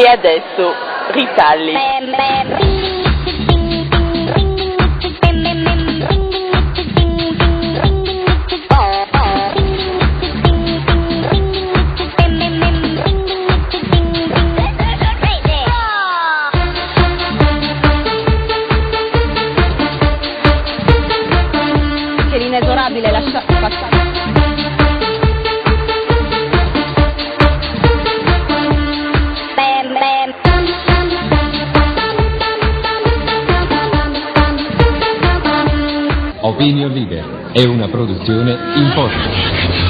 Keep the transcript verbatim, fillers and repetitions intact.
E adesso ritalli. Che l'inesorabile lascia passare. Opinion Leader è una produzione in podcast.